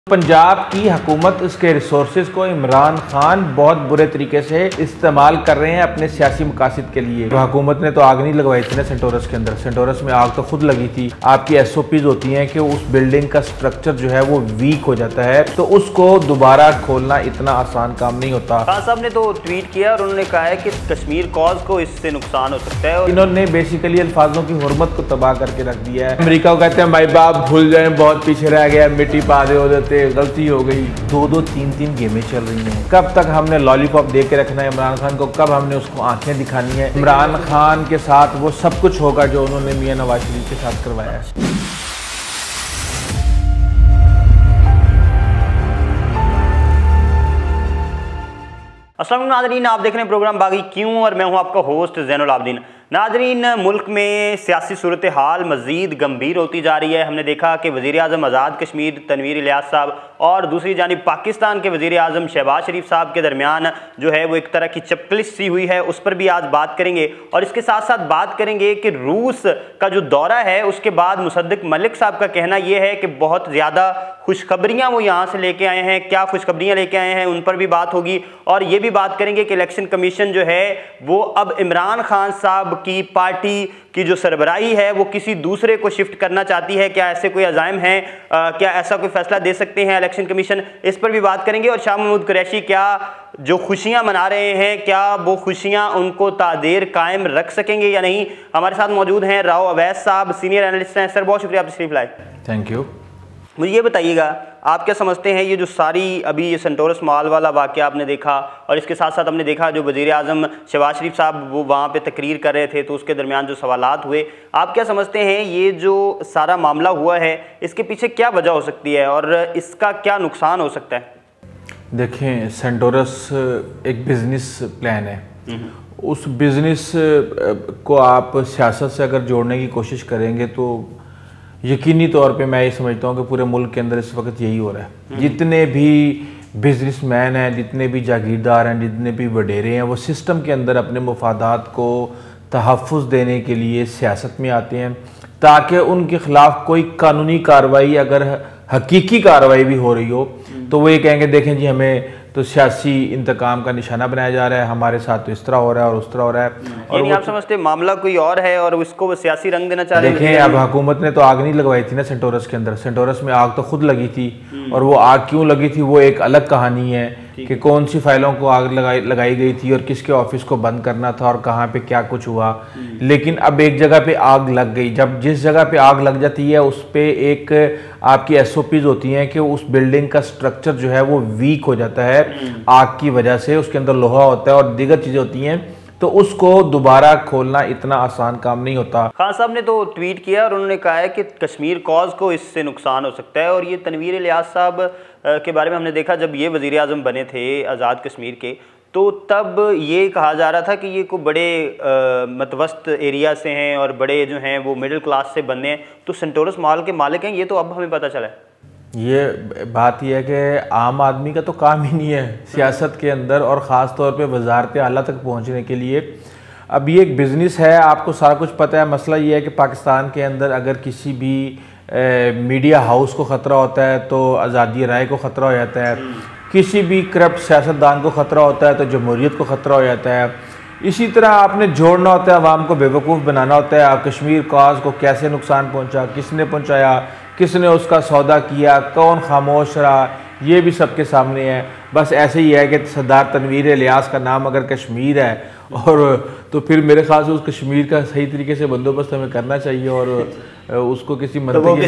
पंजाब की हुकूमत उसके रिसोर्सेज को इमरान खान बहुत बुरे तरीके से इस्तेमाल कर रहे हैं अपने सियासी मकासद के लिए। तो हुकूमत ने तो आग नहीं लगवाई थी ना सेंटोरस के अंदर, सेंटोरस में आग तो खुद लगी थी। आपकी SOPs होती हैं कि उस बिल्डिंग का स्ट्रक्चर जो है वो वीक हो जाता है, तो उसको दोबारा खोलना इतना आसान काम नहीं होता। खान साहब ने तो ट्वीट किया और उन्होंने कहा है कि कश्मीर कॉज को इससे नुकसान हो सकता है। इन्होंने बेसिकली अल्फाजों की हुर्मत को तबाह करके रख दिया है। अमेरिका को कहते हैं भाई बाप भूल जाए, बहुत पीछे रह गया, मिट्टी पा दे होते, गलती हो गई। 2-2, 3-3 गेमें चल रही हैं। कब तक हमने लॉलीपॉप दे के रखना है इमरान खान को, कब हमने उसको आंखें दिखानी है। इमरान खान के साथ वो सब कुछ होगा जो उन्होंने मियां नवाज शरीफ के साथ करवाया है। अस्सलाम वालेकुम नाज़रीन, आप देख रहे हैं प्रोग्राम बागी क्यों और मैं हूं आपका होस्ट ज़ैनुल आबदीन। नाज़रीन, मुल्क में सियासी सूरत हाल मज़ीद गंभीर होती जा रही है। हमने देखा कि वज़ीर-ए-आज़म आज़ाद कश्मीर तनवीर इलियास साहब और दूसरी जानिब पाकिस्तान के वज़ीर-ए-आज़म शहबाज शरीफ साहब के दरमियान जो है वो एक तरह की चपकलिश सी हुई है, उस पर भी आज बात करेंगे। और इसके साथ साथ बात करेंगे कि रूस का जो दौरा है उसके बाद मुसद्दिक मलिक साहब का कहना यह है कि बहुत ज़्यादा खुशखबरियाँ वो यहाँ से लेके आए हैं। क्या खुशखबरियाँ लेके आए हैं उन पर भी बात होगी। और ये भी बात करेंगे कि इलेक्शन कमीशन जो है वो अब इमरान खान साहब की पार्टी की जो सरबराही है वो किसी दूसरे को शिफ्ट करना चाहती है। क्या ऐसे कोई अज़ाइम हैं, क्या ऐसा कोई फैसला दे सकते हैं इलेक्शन कमीशन, इस पर भी बात करेंगे। और शाह महमूद कुरैशी क्या जो खुशियां मना रहे हैं, क्या वो खुशियां उनको तादेर कायम रख सकेंगे या नहीं। हमारे साथ मौजूद हैं राव अवैस साहब, सीनियर एनालिस्ट हैं। सर बहुत शुक्रिया आप तशरीफ लाए। Thank you. मुझे ये बताइएगा, आप क्या समझते हैं ये जो सारी अभी ये सेंटोरस मॉल वाला वाक़या आपने देखा और इसके साथ साथ हमने देखा जो वज़ीर-ए-आज़म शहबाज शरीफ साहब वो वहाँ पे तकरीर कर रहे थे तो उसके दरमियान जो सवालात हुए, आप क्या समझते हैं ये जो सारा मामला हुआ है इसके पीछे क्या वजह हो सकती है और इसका क्या नुकसान हो सकता है? देखें, सेंटोरस एक बिज़नेस प्लान है। उस बिज़नेस को आप सियासत से अगर जोड़ने की कोशिश करेंगे तो यकीनी तौर पे मैं ये समझता हूँ कि पूरे मुल्क के अंदर इस वक्त यही हो रहा है। जितने भी बिजनेसमैन हैं, जितने भी जागीरदार हैं, जितने भी वडेरे हैं, वो सिस्टम के अंदर अपने मफादात को तहफ़्फ़ुज़ देने के लिए सियासत में आते हैं ताकि उनके ख़िलाफ़ कोई कानूनी कार्रवाई, अगर हकीकी कार्रवाई भी हो रही हो तो वो ये कहेंगे देखें जी हमें तो सियासी इंतकाम का निशाना बनाया जा रहा है, हमारे साथ तो इस तरह हो रहा है और उस तरह हो रहा है। और आप समझते मामला कोई और है और उसको वो सियासी रंग देना चाह रहे हैं। देखें, अब हुकूमत ने तो आग नहीं लगवाई थी ना सेंटोरस के अंदर, सेंटोरस में आग तो खुद लगी थी। और वो आग क्यों लगी थी वो एक अलग कहानी है कि कौन सी फाइलों को आग लगाई गई थी और किसके ऑफिस को बंद करना था और कहाँ पे क्या कुछ हुआ। लेकिन अब एक जगह पे आग लग गई, जब जिस जगह पे आग लग जाती है उस पे एक आपकी SOPs होती हैं कि उस बिल्डिंग का स्ट्रक्चर जो है वो वीक हो जाता है आग की वजह से, उसके अंदर लोहा होता है और दीगर चीज़ें होती हैं, तो उसको दोबारा खोलना इतना आसान काम नहीं होता। खान साहब ने तो ट्वीट किया और उन्होंने कहा है कि कश्मीर कॉज को इससे नुकसान हो सकता है। और ये तनवीर इलियास साहब के बारे में हमने देखा जब ये वज़ीर-ए-आज़म बने थे आज़ाद कश्मीर के, तो तब ये कहा जा रहा था कि ये कोई बड़े मतवस्त एरिया से हैं और बड़े जो हैं वो मिडिल क्लास से बने हैं, तो सेंटोरस मॉल के मालिक हैं। ये तो अब हमें पता चला है। ये बात यह है कि आम आदमी का तो काम ही नहीं है सियासत के अंदर और ख़ास तौर पे वजारत आला तक पहुंचने के लिए। अब ये एक बिज़नेस है, आपको सारा कुछ पता है। मसला ये है कि पाकिस्तान के अंदर अगर किसी भी मीडिया हाउस को ख़तरा होता है तो आज़ादी राय को ख़तरा हो जाता है, किसी भी करप्ट सियासतदान को ख़तरा होता है तो जमहूरियत को ख़तरा हो जाता है। इसी तरह आपने जोड़ना होता है, आवाम को बेवकूफ़ बनाना होता है। आप कश्मीर कॉज को कैसे नुकसान पहुंचा, किसने पहुंचाया, किसने उसका सौदा किया, कौन खामोश रहा, ये भी सबके सामने है। बस ऐसे ही है कि सरदार तनवीर इलियास का नाम अगर कश्मीर है और तो फिर मेरे ख्याल से उस कश्मीर का सही तरीके से बंदोबस्त हमें करना चाहिए और उसको किसी मंत्री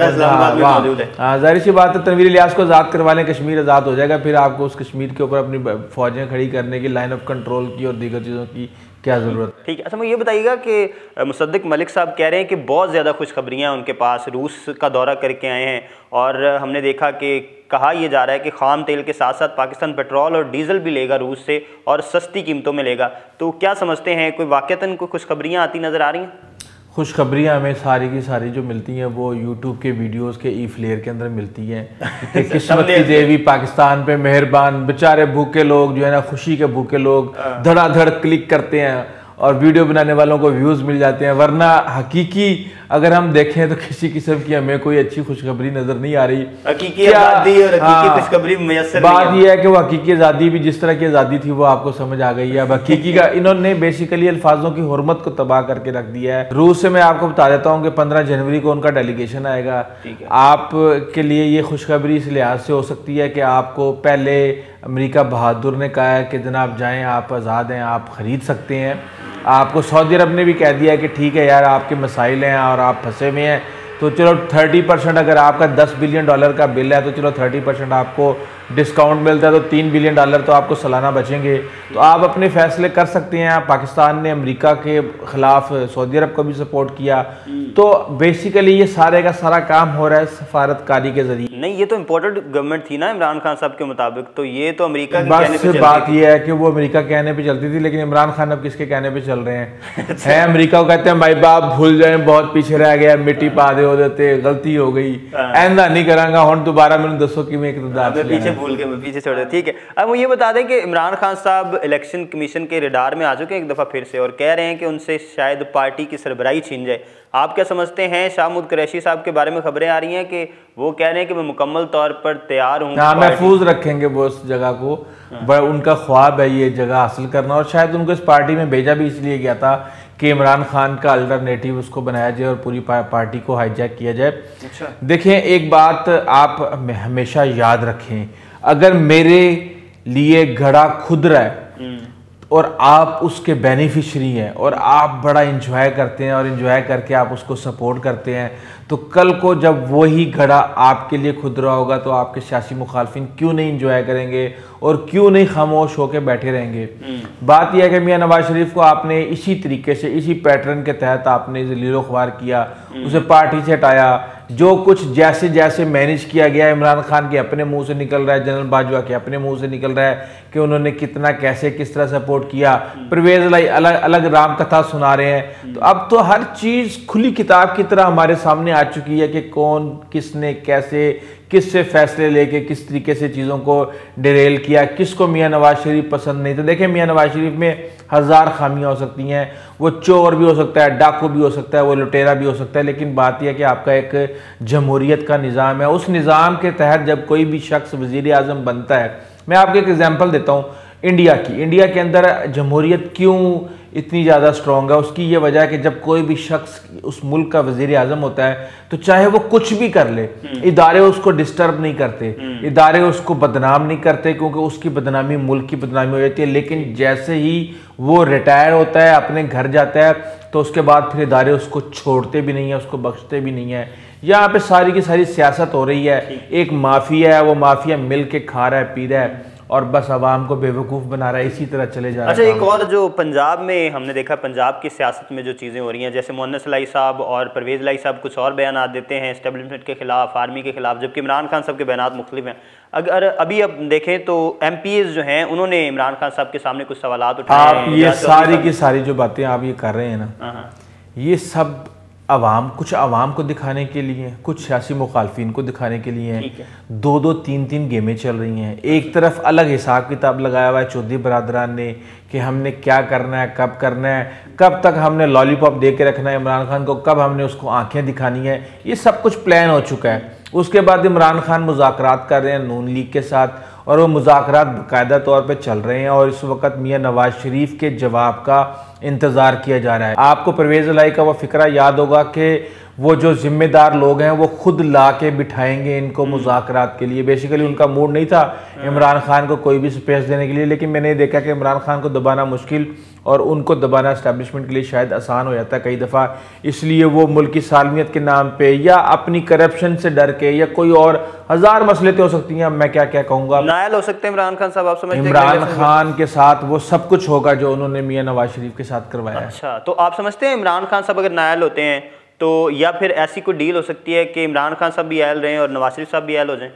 जाहिर सी बात है तनवीर इलियास को आज़ाद करवा लें, कश्मीर आज़ाद हो जाएगा। फिर आपको उस कश्मीर के ऊपर अपनी फौजें खड़ी करने की, लाइन ऑफ कंट्रोल की और दीगर चीज़ों की क्या ज़रूरत। ठीक है। अच्छा, मुझे ये बताइएगा कि मुसद्दिक मलिक साहब कह रहे हैं कि बहुत ज़्यादा खुशखबरियाँ उनके पास, रूस का दौरा करके आए हैं और हमने देखा कि कहा यह जा रहा है कि ख़ाम तेल के साथ साथ पाकिस्तान पेट्रोल और डीजल भी लेगा रूस से और सस्ती कीमतों में लेगा। तो क्या समझते हैं, कोई वाक़तन कोई खुशखबरियाँ आती नज़र आ रही हैं? खुशखबरियाँ हमें सारी की सारी जो मिलती हैं वो यूट्यूब के वीडियोस के ई-फ्लेयर के अंदर मिलती हैं कि किस्मत की देवी पाकिस्तान पे मेहरबान, बेचारे भूखे लोग जो है ना, खुशी के भूखे लोग धड़ाधड़ क्लिक करते हैं और वीडियो बनाने वालों को व्यूज़ मिल जाते हैं, वरना हकीकी अगर हम देखें तो किसी किस्म की हमें कोई अच्छी खुशखबरी नजर नहीं आ रही। हकीकी आज़ादी और हकीकी खुशखबरी मैसर बात यह है कि वो हकीकी आज़ादी भी जिस तरह की आज़ादी थी वो आपको समझ आ गई है। अब हकीकी का इन्होंने बेसिकली अल्फाजों की हुर्मत को तबाह करके रख दिया है। रूस से मैं आपको बता देता हूँ कि 15 जनवरी को उनका डेलीगेशन आएगा। आप के लिए ये खुशखबरी इस लिहाज से हो सकती है कि आपको पहले अमेरिका बहादुर ने कहा है कि जनाब जाएं, आप आज़ाद हैं, आप ख़रीद सकते हैं। आपको सऊदी अरब ने भी कह दिया है कि ठीक है यार, आपके मसाइल हैं और आप फंसे हुए हैं, तो चलो 30% अगर आपका $10 बिलियन का बिल है तो चलो 30% आपको डिस्काउंट मिलता है, तो $3 बिलियन तो आपको सालाना बचेंगे। तो आप अपने फैसले कर सकते हैं। पाकिस्तान ने अमेरिका के ख़िलाफ़ सऊदी अरब को भी सपोर्ट किया। तो बेसिकली ये सारे का सारा काम हो रहा है सफारतकारी के ज़रिए। नहीं, ये तो इम्पोर्टेड गवर्नमेंट थी ना इमरान खान साहब के मुताबिक, तो ये तो अमेरिका के कहने पे बात ये है कि वो अमेरिका कहने पे चलती थी, लेकिन इमरान खान अब किसके कहने पे चल रहे हैं? है अमेरिका को कहते हैं भाई बाप भूल जाए, बहुत पीछे रह गया, मिट्टी पा दे हो देते, गलती हो गई, ऐसा नहीं करांगा हुण दोबारा मैंने दसो कि मैं पीछे भूल के मैं पीछे छोड़ दे। ठीक है, अब वो ये बता दें कि इमरान खान साहब इलेक्शन कमीशन के रडार में आ चुके हैं एक दफ़ा फिर से, और कह रहे हैं कि उनसे शायद पार्टी की सरबराही छीन जाए। आप क्या समझते हैं? शाहमूद कुरैशी साहब के बारे में खबरें आ रही हैं कि वो कह रहे हैं कि मैं मुकम्मल तौर पर तैयार हूँ, महफूज रखेंगे वो उस जगह को। उनका ख्वाब है ये जगह हासिल करना, और शायद उनको इस पार्टी में भेजा भी इसलिए गया था कि इमरान खान का अल्टरनेटिव उसको बनाया जाए और पूरी पार्टी को हाईजैक किया जाए। अच्छा। देखें, एक बात आप हमेशा याद रखें, अगर मेरे लिए घड़ा खुद रहा है और आप उसके बेनिफिशरी हैं और आप बड़ा इंजॉय करते हैं और इंजॉय करके आप उसको सपोर्ट करते हैं, तो कल को जब वही घड़ा आपके लिए खुद रहा होगा तो आपके सियासी मुखालफिन क्यों नहीं इंजॉय करेंगे और क्यों नहीं खामोश होकर बैठे रहेंगे? बात यह है कि मियां नवाज शरीफ को आपने इसी तरीके से, इसी पैटर्न के तहत आपने ज़लीलो ख्वार किया, उसे पार्टी से हटाया। जो कुछ जैसे जैसे मैनेज किया गया, इमरान खान के अपने मुंह से निकल रहा है, जनरल बाजवा के अपने मुंह से निकल रहा है कि उन्होंने कितना कैसे किस तरह सपोर्ट किया, परवेज लाई अलग अलग राम कथा सुना रहे हैं। तो अब तो हर चीज़ खुली किताब की तरह हमारे सामने आ चुकी है कि कौन किसने कैसे किससे फैसले लेके किस तरीके से चीज़ों को डिरेल किया, किसको मियां नवाज शरीफ पसंद नहीं। तो देखें, मियां नवाज शरीफ में 1000 खामियां हो सकती हैं, वो चोर भी हो सकता है, डाकू भी हो सकता है, वो लुटेरा भी हो सकता है, लेकिन बात यह है कि आपका एक जमहूरियत का निज़ाम है। उस निज़ाम के तहत जब कोई भी शख्स वज़ीर आज़म बनता है, मैं आपको एक एग्जाम्पल देता हूँ इंडिया की। इंडिया के अंदर जमहूरियत क्यों इतनी ज़्यादा स्ट्रॉन्ग है, उसकी ये वजह है कि जब कोई भी शख्स उस मुल्क का वज़ीर आज़म होता है तो चाहे वो कुछ भी कर ले, इदारे उसको डिस्टर्ब नहीं करते, इदारे उसको बदनाम नहीं करते, क्योंकि उसकी बदनामी मुल्क की बदनामी हो जाती है। लेकिन जैसे ही वो रिटायर होता है, अपने घर जाता है, तो उसके बाद फिर इदारे उसको छोड़ते भी नहीं है, उसको बख्शते भी नहीं है। यहाँ पे सारी की सारी सियासत हो रही है, एक माफिया है, वो माफिया मिल के खा रहा है, पी रहा है और बस आवाम को बेवकूफ़ बना रहा है, इसी तरह चले जा रहा है। अच्छा, एक और जो पंजाब में हमने देखा, पंजाब की सियासत में जो चीज़ें हो रही हैं, जैसे मुन्नस लाई साहब और परवेज़ लाई साहब कुछ और बयान देते हैं इस्टेब्लिशमेंट के खिलाफ, आर्मी के खिलाफ, जबकि इमरान खान साहब के बयान मुख्तलिफ हैं। अगर अभी अब देखें तो MPs जो हैं उन्होंने इमरान खान साहब के सामने कुछ सवाल उठाए हैं। ये सारी की सारी जो बातें आप ये कर रहे हैं ना, ये सब कुछ आवाम को दिखाने के लिए, कुछ सियासी मुखालफिन को दिखाने के लिए हैं। 2-2, 3-3 गेमें चल रही हैं। एक तरफ अलग हिसाब किताब लगाया हुआ है चौधरी बरादरान ने कि हमने क्या करना है, कब करना है, कब तक हमने लॉलीपॉप दे के रखना है इमरान खान को, कब हमने उसको आंखें दिखानी है। ये सब कुछ प्लान हो चुका है। उसके बाद इमरान खान मुज़ाकरात कर रहे हैं नून लीग के साथ, और वो मुज़ाकरात बाकायदा तौर पे चल रहे हैं, और इस वक्त मियां नवाज शरीफ के जवाब का इंतज़ार किया जा रहा है। आपको परवेज़ लाई का वो फ़िक्रा याद होगा कि वो जो जिम्मेदार लोग हैं वो खुद ला के बिठाएंगे इनको मुज़ाकरात के लिए। बेसिकली उनका मूड नहीं था इमरान खान को कोई भी स्पेस देने के लिए, लेकिन मैंने देखा कि इमरान खान को दबाना मुश्किल और उनको दबाना एस्टैब्लिशमेंट के लिए शायद आसान हो जाता है कई दफ़ा। इसलिए वो मुल्क की सालमियत के नाम पे या अपनी करप्शन से डर के या कोई और 1000 मसले तो हो सकती हैं। मैं क्या क्या कहूँगा, नायल हो सकते हैं इमरान खान साहब, आप समझते हैं इमरान खान के साथ वो सब कुछ होगा जो उन्होंने मियां नवाज शरीफ के साथ करवाया है। अच्छा, तो आप समझते हैं इमरान खान साहब अगर नायल होते हैं तो, या फिर ऐसी कोई डील हो सकती है कि इमरान खान साहब भी आयल रहें और नवाज शरीफ साहब भी आयल हो जाएं?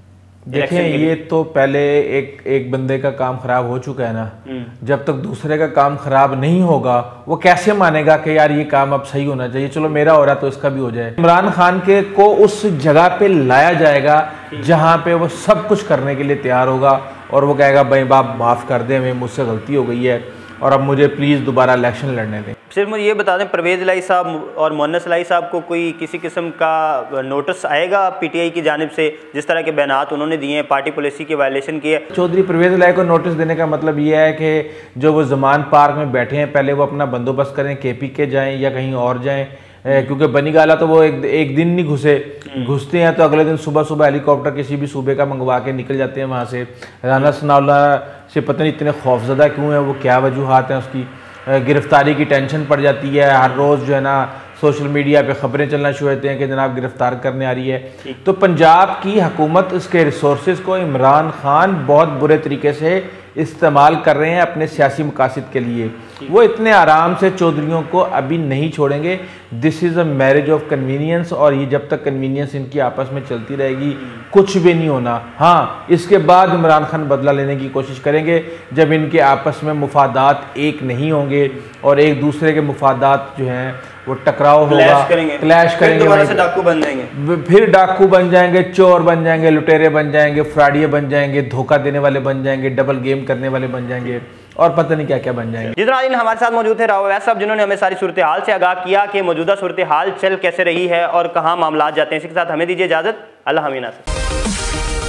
देखें, ये तो पहले एक बंदे का काम खराब हो चुका है ना, जब तक दूसरे का काम खराब नहीं होगा वो कैसे मानेगा कि यार ये काम अब सही होना चाहिए, चलो मेरा हो रहा तो इसका भी हो जाए। इमरान खान के को उस जगह पे लाया जाएगा जहां पे वो सब कुछ करने के लिए तैयार होगा और वो कहेगा भाई बाप माफ़ कर दे, मुझसे गलती हो गई है और अब मुझे प्लीज़ दोबारा इलेक्शन लड़ने दें। सिर्फ मुझे ये बता दें, परवेज़ इलाही साहब और मुअन्नस इलाही साहब को कोई किसी किस्म का नोटिस आएगा पीटीआई की जानिब से, जिस तरह के बयानात उन्होंने दिए हैं, पार्टी पॉलिसी की वायलेशन की है? चौधरी परवेज़ इलाही को नोटिस देने का मतलब ये है कि जो वो ज़मान पार्क में बैठे हैं, पहले वो अपना बंदोबस्त करें, KPK जाएँ या कहीं और जाएँ, क्योंकि बनीगाला तो वो एक दिन नहीं घुसते हैं तो अगले दिन सुबह सुबह हेलीकॉप्टर किसी भी सूबे का मंगवा के निकल जाते हैं वहाँ से। राना सनाउल्लाह से पता नहीं इतने खौफजदा क्यों है, वो क्या वजूहात हैं उसकी। गिरफ्तारी की टेंशन पड़ जाती है, हर रोज़ जो है ना सोशल मीडिया पे ख़बरें चलना शुरू होती हैं कि जनाब गिरफ्तार करने आ रही है। तो पंजाब की हुकूमत उसके रिसोर्सेज को इमरान खान बहुत बुरे तरीके से इस्तेमाल कर रहे हैं अपने सियासी मकासद के लिए। वो इतने आराम से चौधरियों को अभी नहीं छोड़ेंगे। This is a marriage of convenience, और ये जब तक कन्वीनियंस इनकी आपस में चलती रहेगी कुछ भी नहीं होना। हाँ, इसके बाद इमरान खान बदला लेने की कोशिश करेंगे जब इनके आपस में मुफादात एक नहीं होंगे और एक दूसरे के मुफादात जो हैं वो टकराव होगा, क्लैश करेंगे, दोबारा से डाकू बन जाएंगे, फिर डाकू बन जाएंगे, चोर बन जाएंगे, लुटेरे बन जाएंगे, फ्रॉडिये बन जाएंगे, धोखा देने वाले बन जाएंगे, डबल गेम करने वाले बन जाएंगे और पता नहीं क्या क्या बन जाएंगे। जिस नाज़रीन हमारे साथ मौजूद थे राव अवैस साहब, जिन्होंने हमें सारी सूरत हाल से आगाह किया कि मौजूदा सूरत हाल चल कैसे रही है और कहाँ मामला जाते हैं। इसके साथ हमें दीजिए इजाज़त। अल्लाह हाफ़िज़।